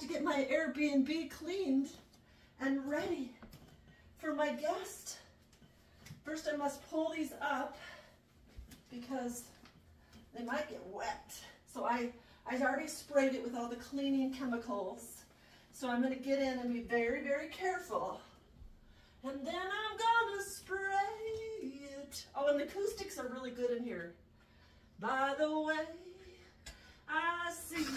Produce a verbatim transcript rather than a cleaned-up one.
to get my Airbnb cleaned and ready for my guest. First, I must pull these up because they might get wet. So I, I already sprayed it with all the cleaning chemicals. So I'm gonna get in and be very, very careful. And then I'm gonna spray it. Oh, and the acoustics are really good in here. By the way, I see